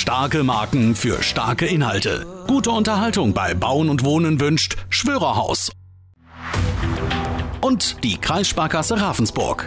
Starke Marken für starke Inhalte. Gute Unterhaltung bei Bauen und Wohnen wünscht Schwörerhaus. Und die Kreissparkasse Ravensburg.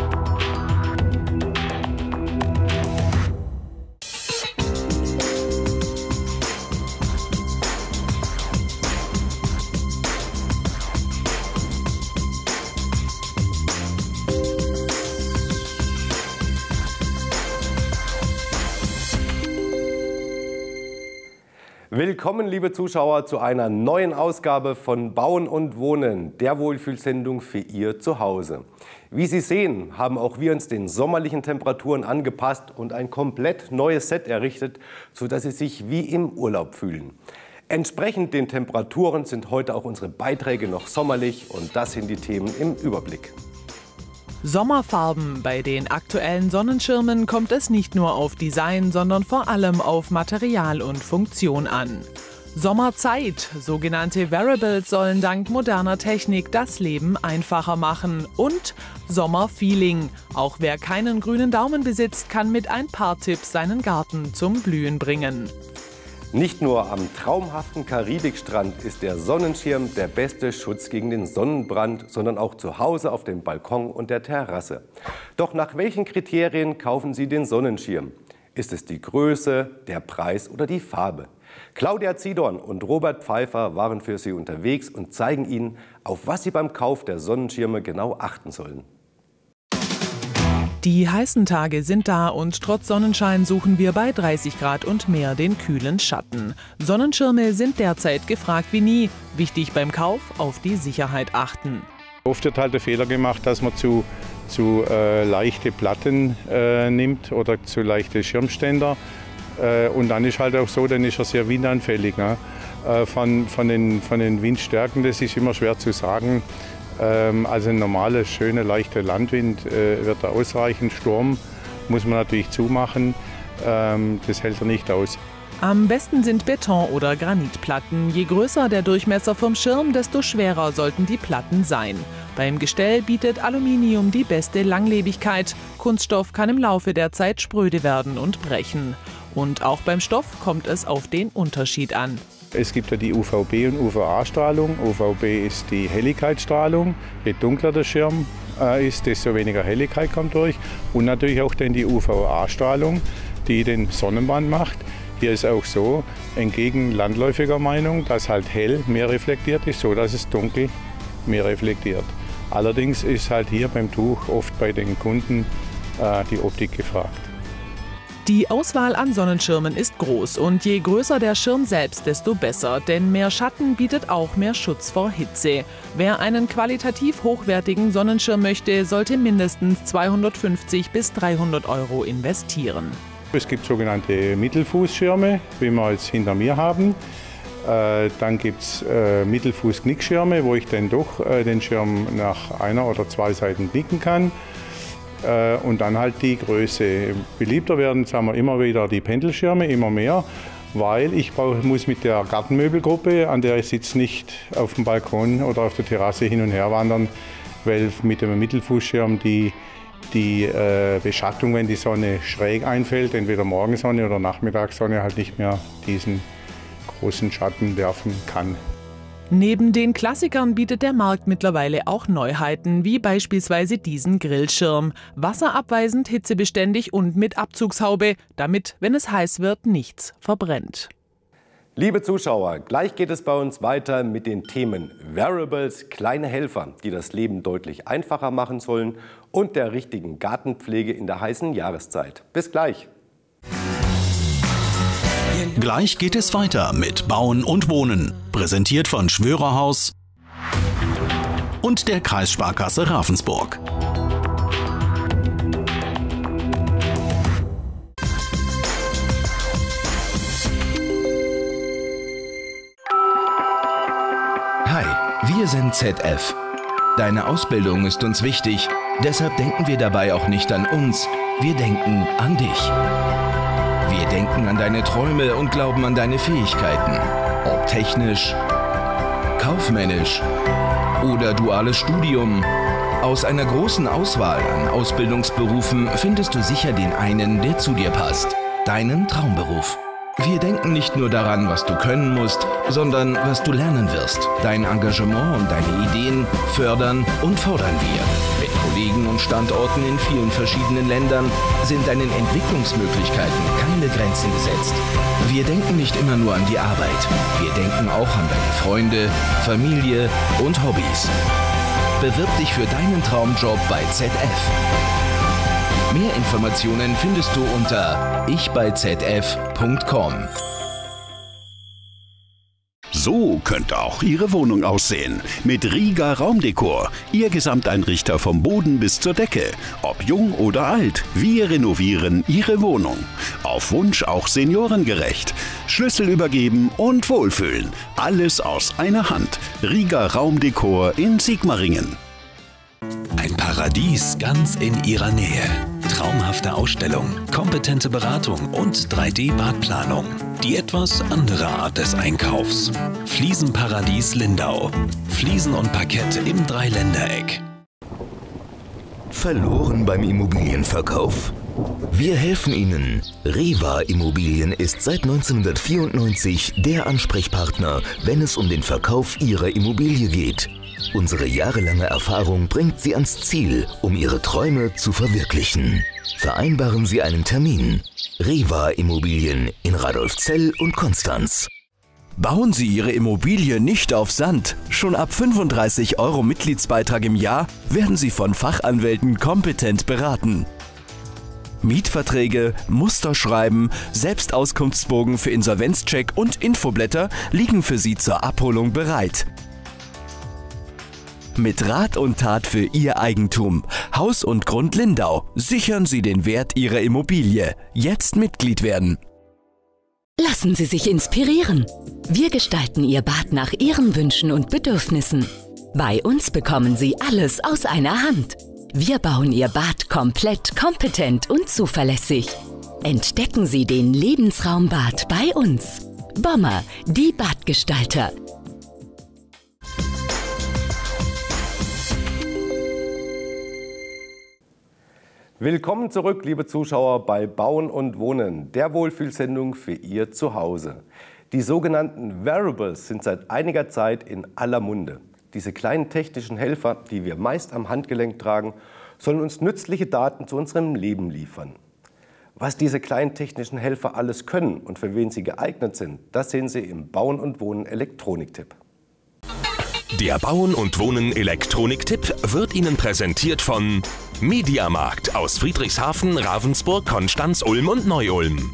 Willkommen, liebe Zuschauer, zu einer neuen Ausgabe von Bauen und Wohnen, der Wohlfühlsendung für Ihr Zuhause. Wie Sie sehen, haben auch wir uns den sommerlichen Temperaturen angepasst und ein komplett neues Set errichtet, sodass Sie sich wie im Urlaub fühlen. Entsprechend den Temperaturen sind heute auch unsere Beiträge noch sommerlich und das sind die Themen im Überblick. Sommerfarben. Bei den aktuellen Sonnenschirmen kommt es nicht nur auf Design, sondern vor allem auf Material und Funktion an. Sommerzeit. Sogenannte Wearables sollen dank moderner Technik das Leben einfacher machen. Und Sommerfeeling. Auch wer keinen grünen Daumen besitzt, kann mit ein paar Tipps seinen Garten zum Blühen bringen. Nicht nur am traumhaften Karibikstrand ist der Sonnenschirm der beste Schutz gegen den Sonnenbrand, sondern auch zu Hause auf dem Balkon und der Terrasse. Doch nach welchen Kriterien kaufen Sie den Sonnenschirm? Ist es die Größe, der Preis oder die Farbe? Claudia Ziedorn und Robert Pfeiffer waren für Sie unterwegs und zeigen Ihnen, auf was Sie beim Kauf der Sonnenschirme genau achten sollen. Die heißen Tage sind da und trotz Sonnenschein suchen wir bei 30 Grad und mehr den kühlen Schatten. Sonnenschirme sind derzeit gefragt wie nie. Wichtig beim Kauf, auf die Sicherheit achten. Oft wird halt der Fehler gemacht, dass man zu leichte Platten nimmt oder zu leichte Schirmständer. Und dann ist halt auch so, dann ist er sehr windanfällig. Ne? Von den Windstärken, das ist immer schwer zu sagen. Also ein normaler, schöner, leichter Landwind wird da ausreichen. Sturm muss man natürlich zumachen, das hält er nicht aus. Am besten sind Beton- oder Granitplatten. Je größer der Durchmesser vom Schirm, desto schwerer sollten die Platten sein. Beim Gestell bietet Aluminium die beste Langlebigkeit. Kunststoff kann im Laufe der Zeit spröde werden und brechen. Und auch beim Stoff kommt es auf den Unterschied an. Es gibt ja die UVB- und UVA-Strahlung. UVB ist die Helligkeitsstrahlung. Je dunkler der Schirm ist, desto weniger Helligkeit kommt durch. Und natürlich auch dann die UVA-Strahlung, die den Sonnenbrand macht. Hier ist auch so, entgegen landläufiger Meinung, dass halt hell mehr reflektiert ist, so dass es dunkel mehr reflektiert. Allerdings ist halt hier beim Tuch oft bei den Kunden die Optik gefragt. Die Auswahl an Sonnenschirmen ist groß und je größer der Schirm selbst, desto besser, denn mehr Schatten bietet auch mehr Schutz vor Hitze. Wer einen qualitativ hochwertigen Sonnenschirm möchte, sollte mindestens 250 bis 300 € investieren. Es gibt sogenannte Mittelfußschirme, wie wir jetzt hinter mir haben. Dann gibt es Mittelfuß-Knickschirme, wo ich dann doch den Schirm nach einer oder zwei Seiten knicken kann. Und dann halt die Größe. Beliebter werden, sagen wir, immer wieder die Pendelschirme, immer mehr, weil ich muss mit der Gartenmöbelgruppe, an der ich sitze, nicht auf dem Balkon oder auf der Terrasse hin und her wandern, weil mit dem Mittelfußschirm die Beschattung, wenn die Sonne schräg einfällt, entweder Morgensonne oder Nachmittagssonne, halt nicht mehr diesen großen Schatten werfen kann. Neben den Klassikern bietet der Markt mittlerweile auch Neuheiten, wie beispielsweise diesen Grillschirm. Wasserabweisend, hitzebeständig und mit Abzugshaube, damit, wenn es heiß wird, nichts verbrennt. Liebe Zuschauer, gleich geht es bei uns weiter mit den Themen Wearables, kleine Helfer, die das Leben deutlich einfacher machen sollen, und der richtigen Gartenpflege in der heißen Jahreszeit. Bis gleich. Gleich geht es weiter mit Bauen und Wohnen. Präsentiert von Schwörerhaus und der Kreissparkasse Ravensburg. Hi, wir sind ZF. Deine Ausbildung ist uns wichtig, deshalb denken wir dabei auch nicht an uns, wir denken an dich. Wir denken an deine Träume und glauben an deine Fähigkeiten. Ob technisch, kaufmännisch oder duales Studium. Aus einer großen Auswahl an Ausbildungsberufen findest du sicher den einen, der zu dir passt. deinen Traumberuf. Wir denken nicht nur daran, was du können musst, sondern was du lernen wirst. Dein Engagement und deine Ideen fördern und fordern wir. Mit Kollegen und Standorten in vielen verschiedenen Ländern sind deinen Entwicklungsmöglichkeiten keine Grenzen gesetzt. Wir denken nicht immer nur an die Arbeit. Wir denken auch an deine Freunde, Familie und Hobbys. Bewirb dich für deinen Traumjob bei ZF. Mehr Informationen findest du unter ichbeizf.com. So könnte auch Ihre Wohnung aussehen. Mit Riga Raumdekor. Ihr Gesamteinrichter vom Boden bis zur Decke. Ob jung oder alt, wir renovieren Ihre Wohnung. Auf Wunsch auch seniorengerecht. Schlüssel übergeben und wohlfühlen. Alles aus einer Hand. Riga Raumdekor in Sigmaringen. Ein Paradies ganz in Ihrer Nähe. Traumhafte Ausstellung, kompetente Beratung und 3D-Badplanung. Die etwas andere Art des Einkaufs. Fliesenparadies Lindau. Fliesen und Parkett im Dreiländereck. Verloren beim Immobilienverkauf? Wir helfen Ihnen. Rewa Immobilien ist seit 1994 der Ansprechpartner, wenn es um den Verkauf Ihrer Immobilie geht. Unsere jahrelange Erfahrung bringt Sie ans Ziel, um Ihre Träume zu verwirklichen. Vereinbaren Sie einen Termin. Rewa Immobilien in Radolfzell und Konstanz. Bauen Sie Ihre Immobilie nicht auf Sand. Schon ab 35 € Mitgliedsbeitrag im Jahr werden Sie von Fachanwälten kompetent beraten. Mietverträge, Musterschreiben, Selbstauskunftsbogen für Insolvenzcheck und Infoblätter liegen für Sie zur Abholung bereit. Mit Rat und Tat für Ihr Eigentum. Haus und Grund Lindau. Sichern Sie den Wert Ihrer Immobilie. Jetzt Mitglied werden. Lassen Sie sich inspirieren. Wir gestalten Ihr Bad nach Ihren Wünschen und Bedürfnissen. Bei uns bekommen Sie alles aus einer Hand. Wir bauen Ihr Bad komplett, kompetent und zuverlässig. Entdecken Sie den Lebensraumbad bei uns. Bommer, die Badgestalter. Willkommen zurück, liebe Zuschauer, bei Bauen und Wohnen, der Wohlfühlsendung für Ihr Zuhause. Die sogenannten Wearables sind seit einiger Zeit in aller Munde. Diese kleinen technischen Helfer, die wir meist am Handgelenk tragen, sollen uns nützliche Daten zu unserem Leben liefern. Was diese kleinen technischen Helfer alles können und für wen sie geeignet sind, das sehen Sie im Bauen und Wohnen Elektroniktipp. Der Bauen und Wohnen Elektroniktipp wird Ihnen präsentiert von Mediamarkt aus Friedrichshafen, Ravensburg, Konstanz, Ulm und Neu-Ulm.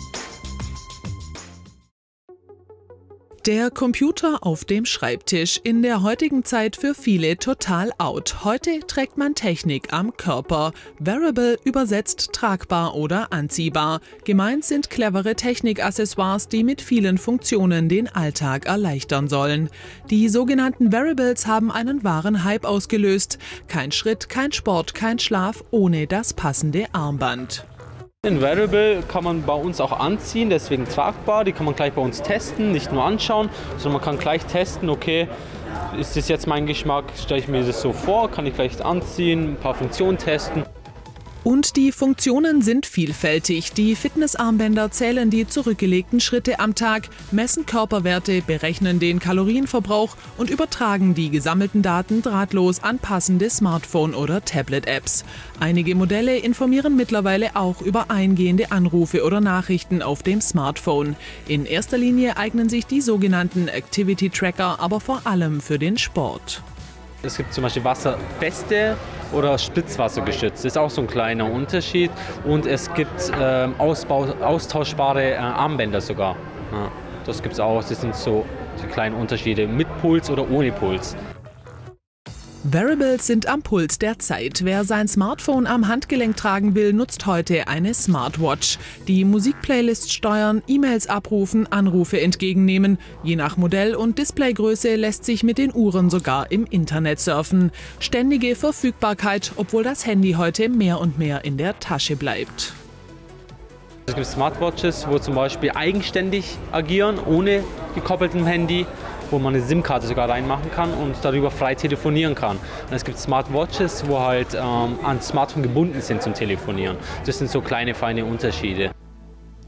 Der Computer auf dem Schreibtisch, in der heutigen Zeit für viele total out. Heute trägt man Technik am Körper. Wearable übersetzt tragbar oder anziehbar. Gemeint sind clevere Technikaccessoires, die mit vielen Funktionen den Alltag erleichtern sollen. Die sogenannten Wearables haben einen wahren Hype ausgelöst. Kein Schritt, kein Sport, kein Schlaf ohne das passende Armband. Ein Wearable kann man bei uns auch anziehen, deswegen tragbar. Die kann man gleich bei uns testen, nicht nur anschauen, sondern man kann gleich testen, okay, ist das jetzt mein Geschmack, stelle ich mir das so vor, kann ich gleich anziehen, ein paar Funktionen testen. Und die Funktionen sind vielfältig. Die Fitnessarmbänder zählen die zurückgelegten Schritte am Tag, messen Körperwerte, berechnen den Kalorienverbrauch und übertragen die gesammelten Daten drahtlos an passende Smartphone- oder Tablet-Apps. Einige Modelle informieren mittlerweile auch über eingehende Anrufe oder Nachrichten auf dem Smartphone. In erster Linie eignen sich die sogenannten Activity Tracker aber vor allem für den Sport. Es gibt zum Beispiel wasserfeste oder spritzwassergeschützt. Das ist auch so ein kleiner Unterschied. Und es gibt austauschbare Armbänder sogar. Ja, das gibt es auch. Das sind so die kleinen Unterschiede mit Puls oder ohne Puls. Wearables sind am Puls der Zeit. Wer sein Smartphone am Handgelenk tragen will, nutzt heute eine Smartwatch. Die Musikplaylists steuern, E-Mails abrufen, Anrufe entgegennehmen. Je nach Modell und Displaygröße lässt sich mit den Uhren sogar im Internet surfen. Ständige Verfügbarkeit, obwohl das Handy heute mehr und mehr in der Tasche bleibt. Es gibt Smartwatches, wo zum Beispiel eigenständig agieren, ohne gekoppeltem Handy, wo man eine SIM-Karte sogar reinmachen kann und darüber frei telefonieren kann. Und es gibt Smartwatches, wo halt ans Smartphone gebunden sind zum Telefonieren. Das sind so kleine, feine Unterschiede.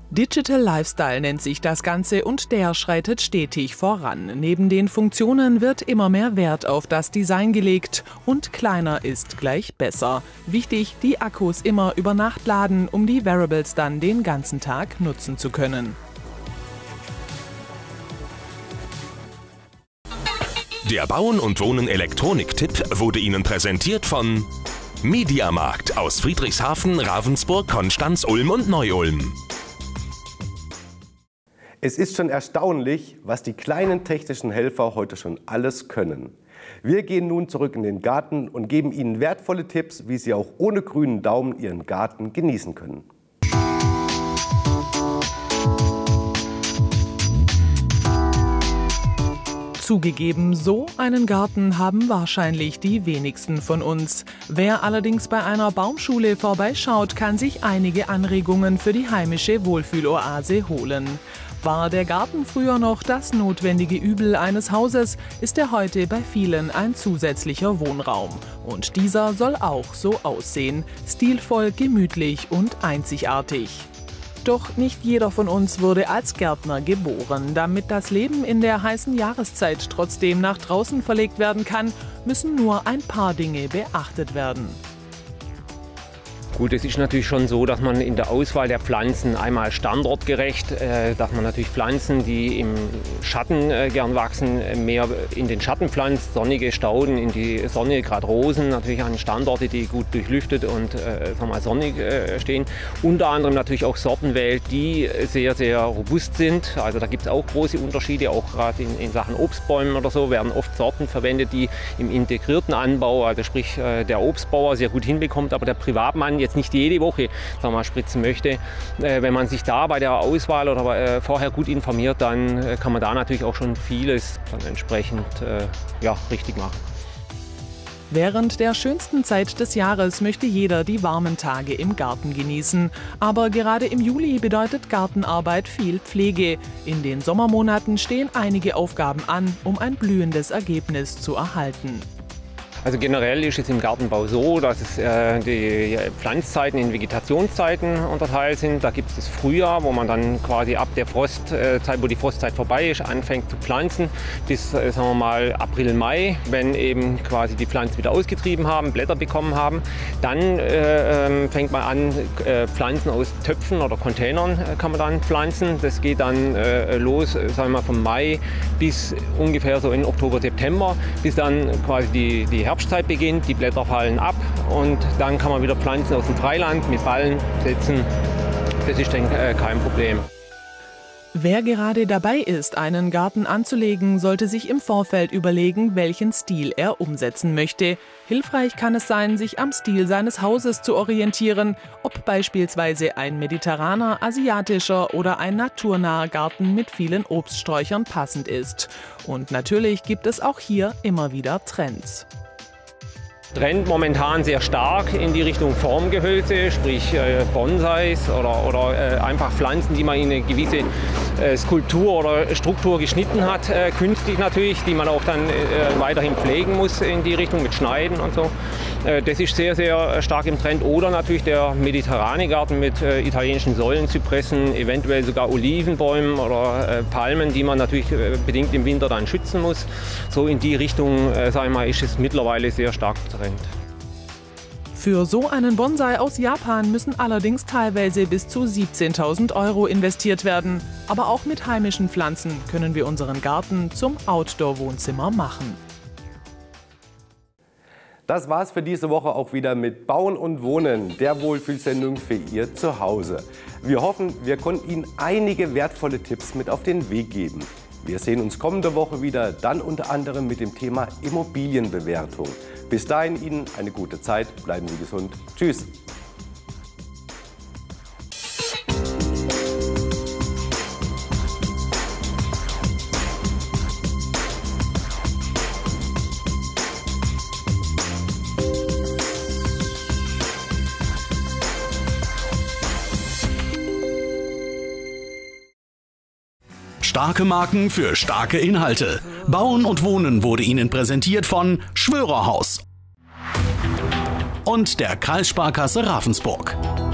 Digital Lifestyle nennt sich das Ganze und der schreitet stetig voran. Neben den Funktionen wird immer mehr Wert auf das Design gelegt und kleiner ist gleich besser. Wichtig, die Akkus immer über Nacht laden, um die Wearables dann den ganzen Tag nutzen zu können. Der Bauen und Wohnen Elektronik-Tipp wurde Ihnen präsentiert von Mediamarkt aus Friedrichshafen, Ravensburg, Konstanz, Ulm und Neu-Ulm. Es ist schon erstaunlich, was die kleinen technischen Helfer heute schon alles können. Wir gehen nun zurück in den Garten und geben Ihnen wertvolle Tipps, wie Sie auch ohne grünen Daumen Ihren Garten genießen können. Zugegeben, so einen Garten haben wahrscheinlich die wenigsten von uns. Wer allerdings bei einer Baumschule vorbeischaut, kann sich einige Anregungen für die heimische Wohlfühloase holen. War der Garten früher noch das notwendige Übel eines Hauses, ist er heute bei vielen ein zusätzlicher Wohnraum. Und dieser soll auch so aussehen, stilvoll, gemütlich und einzigartig. Doch nicht jeder von uns wurde als Gärtner geboren. Damit das Leben in der heißen Jahreszeit trotzdem nach draußen verlegt werden kann, müssen nur ein paar Dinge beachtet werden. Gut, es ist natürlich schon so, dass man in der Auswahl der Pflanzen einmal standortgerecht, dass man natürlich Pflanzen, die im Schatten gern wachsen, mehr in den Schatten pflanzt, sonnige Stauden in die Sonne, gerade Rosen natürlich an Standorte, die gut durchlüftet und sonnig stehen. Unter anderem natürlich auch Sorten wählt, die sehr, sehr robust sind. Also da gibt es auch große Unterschiede, auch gerade in Sachen Obstbäumen oder so werden oft Sorten verwendet, die im integrierten Anbau, also sprich der Obstbauer sehr gut hinbekommt, aber der Privatmann jetzt nicht jede Woche spritzen möchte. Wenn man sich da bei der Auswahl oder vorher gut informiert, dann kann man da natürlich auch schon vieles dann entsprechend richtig machen. Während der schönsten Zeit des Jahres möchte jeder die warmen Tage im Garten genießen. Aber gerade im Juli bedeutet Gartenarbeit viel Pflege. In den Sommermonaten stehen einige Aufgaben an, um ein blühendes Ergebnis zu erhalten. Also generell ist es im Gartenbau so, dass es die Pflanzzeiten in Vegetationszeiten unterteilt sind. Da gibt es das Frühjahr, wo man dann quasi ab der Frostzeit, wo die Frostzeit vorbei ist, anfängt zu pflanzen, bis sagen wir mal April, Mai, wenn eben quasi die Pflanzen wieder ausgetrieben haben, Blätter bekommen haben. Dann fängt man an, Pflanzen aus Töpfen oder Containern kann man dann pflanzen. Das geht dann los, sagen wir mal vom Mai bis ungefähr so in Oktober, September, bis dann quasi die Herbstzeit beginnt, die Blätter fallen ab und dann kann man wieder Pflanzen aus dem Freiland mit Ballen setzen. Das ist dann kein Problem. Wer gerade dabei ist, einen Garten anzulegen, sollte sich im Vorfeld überlegen, welchen Stil er umsetzen möchte. Hilfreich kann es sein, sich am Stil seines Hauses zu orientieren, ob beispielsweise ein mediterraner, asiatischer oder ein naturnaher Garten mit vielen Obststräuchern passend ist. Und natürlich gibt es auch hier immer wieder Trends. Trend momentan sehr stark in die Richtung Formgehölze, sprich Bonsais oder einfach Pflanzen, die man in eine gewisse Skulptur oder Struktur geschnitten hat, künstlich natürlich, die man auch dann weiterhin pflegen muss in die Richtung mit Schneiden und so. Das ist sehr, sehr stark im Trend. Oder natürlich der mediterrane Garten mit italienischen Säulenzypressen, eventuell sogar Olivenbäumen oder Palmen, die man natürlich bedingt im Winter dann schützen muss. So in die Richtung, sag ich mal, ist es mittlerweile sehr stark Trend. Für so einen Bonsai aus Japan müssen allerdings teilweise bis zu 17.000 € investiert werden. Aber auch mit heimischen Pflanzen können wir unseren Garten zum Outdoor-Wohnzimmer machen. Das war's für diese Woche auch wieder mit Bauen und Wohnen, der Wohlfühlsendung für Ihr Zuhause. Wir hoffen, wir konnten Ihnen einige wertvolle Tipps mit auf den Weg geben. Wir sehen uns kommende Woche wieder, dann unter anderem mit dem Thema Immobilienbewertung. Bis dahin Ihnen eine gute Zeit, bleiben Sie gesund. Tschüss. Starke Marken für starke Inhalte. Bauen und Wohnen wurde Ihnen präsentiert von Schwörerhaus und der Kreissparkasse Ravensburg.